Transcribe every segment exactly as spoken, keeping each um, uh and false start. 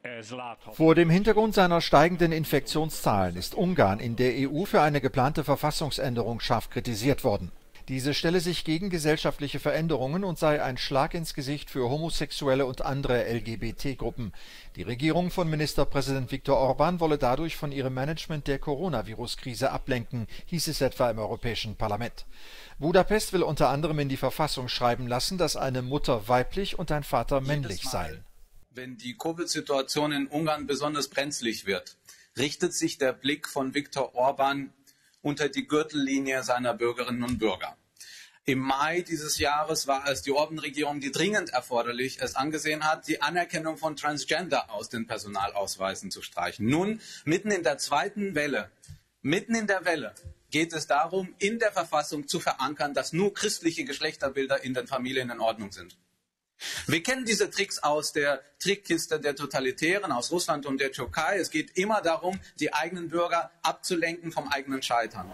Vor dem Hintergrund seiner steigenden Infektionszahlen ist Ungarn in der E U für eine geplante Verfassungsänderung scharf kritisiert worden. Diese stelle sich gegen gesellschaftliche Veränderungen und sei ein Schlag ins Gesicht für Homosexuelle und andere L G B T-Gruppen. Die Regierung von Ministerpräsident Viktor Orbán wolle dadurch von ihrem Management der Coronavirus-Krise ablenken, hieß es etwa im Europäischen Parlament. Budapest will unter anderem in die Verfassung schreiben lassen, dass eine Mutter weiblich und ein Vater männlich seien. Wenn die Covid-Situation in Ungarn besonders brenzlig wird, richtet sich der Blick von Viktor Orbán unter die Gürtellinie seiner Bürgerinnen und Bürger. Im Mai dieses Jahres war es die Orbán-Regierung, die dringend erforderlich es angesehen hat, die Anerkennung von Transgender aus den Personalausweisen zu streichen. Nun, mitten in der zweiten Welle, mitten in der Welle, geht es darum, in der Verfassung zu verankern, dass nur christliche Geschlechterbilder in den Familien in Ordnung sind. Wir kennen diese Tricks aus der Trickkiste der Totalitären, aus Russland und der Türkei. Es geht immer darum, die eigenen Bürger abzulenken vom eigenen Scheitern.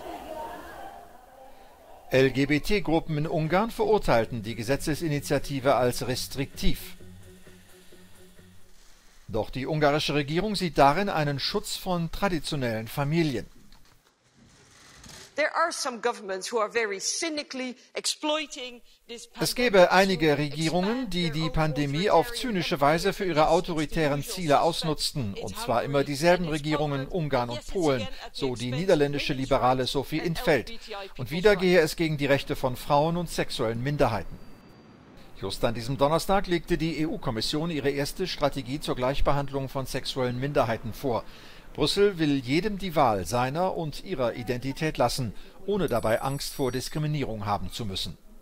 L G B T-Gruppen in Ungarn verurteilten die Gesetzesinitiative als restriktiv. Doch die ungarische Regierung sieht darin einen Schutz von traditionellen Familien. Es gäbe einige Regierungen, die die Pandemie auf zynische Weise für ihre autoritären Ziele ausnutzten, und zwar immer dieselben Regierungen, Ungarn und Polen, so die niederländische Liberale Sophie in 't Veld. Und wieder gehe es gegen die Rechte von Frauen und sexuellen Minderheiten. Just an diesem Donnerstag legte die E U-Kommission ihre erste Strategie zur Gleichbehandlung von sexuellen Minderheiten vor. Brüssel will jedem die Wahl seiner und ihrer Identität lassen, ohne dabei Angst vor Diskriminierung haben zu müssen.